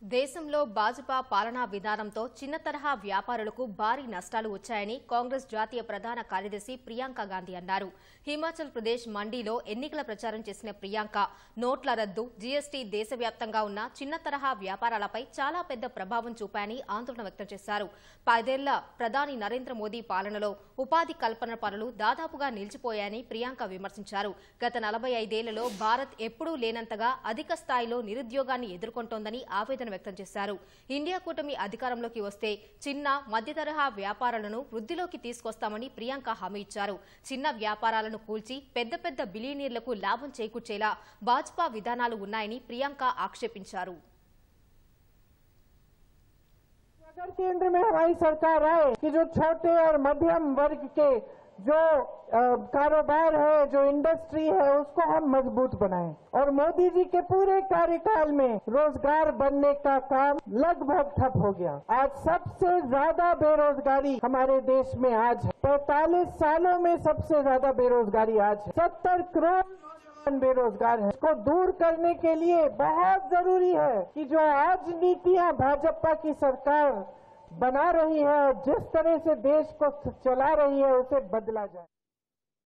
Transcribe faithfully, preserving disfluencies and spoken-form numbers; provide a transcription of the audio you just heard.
దేశంలో భాజపా పాలనా విధానంతో చిన్న తరహా వ్యాపారులకు భారీ నష్టాలు వచ్చాయని కాంగ్రెస్ జాతీయ ప్రధాన కార్యదర్శి ప్రియాంక గాంధీ అన్నారు. హిమాచల్ ప్రదేశ్ మండీలో ఎన్నికల ప్రచారం చేసిన ప్రియాంక నోట్ల రద్దు, జీఎస్టీ దేశవ్యాప్తంగా ఉన్న చిన్న తరహా వ్యాపారాలపై చాలా పెద్ద ప్రభావం చూపాయని ఆందోళన వ్యక్తం చేశారు. పదేళ్ల ప్రధాని నరేంద్ర మోదీ పాలనలో ఉపాధి కల్పన పనులు దాదాపుగా నిలిచిపోయాయని ప్రియాంక విమర్శించారు. గత నలభై ఐదేళ్లలో భారత్ ఎప్పుడూ లేనంతగా అధిక స్థాయిలో నిరుద్యోగాన్ని ఎదుర్కొంటోందని ఆవేదన వ్యక్తం చేశారు. ఇండియా కూటమి అధికారంలోకి వస్తే చిన్న మధ్య తరహా వ్యాపారాలను వృద్ధిలోకి తీసుకొస్తామని ప్రియాంక హామీ ఇచ్చారు. చిన్న వ్యాపారాలను కూల్చి పెద్ద పెద్ద బిలియనీర్లకు లాభం చేకూర్చేలా భాజపా విధానాలు ఉన్నాయని ప్రియాంక ఆక్షేపించారు. अगर केंद्र में हमारी सरकार आए कि जो छोटे और मध्यम वर्ग के जो कारोबार है, जो इंडस्ट्री है, उसको हम मजबूत बनाएं और मोदी जी के पूरे कार्यकाल में रोजगार बनने का काम लगभग ठप हो गया। आज सबसे ज्यादा बेरोजगारी हमारे देश में आज है। पैंतालीस सालों में सबसे ज्यादा बेरोजगारी आज है। सत्तर करोड़ बेरोजगार है। इसको दूर करने के लिए बहुत जरूरी है कि जो आज नीतियां भाजपा की सरकार बना रही है, जिस तरह से देश को चला रही है, उसे बदला जाए।